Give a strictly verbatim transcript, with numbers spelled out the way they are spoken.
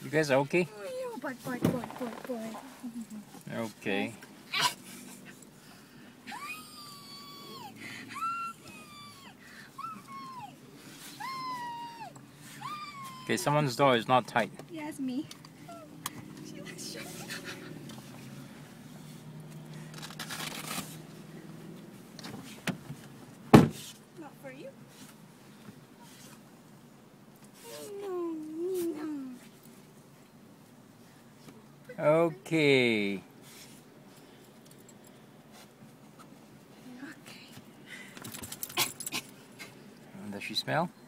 You guys are okay? Boy, boy, boy, boy, boy. Okay. Okay, someone's door is not tight. Yes, me. Not for you. No, no. Okay. Okay. Does she smell?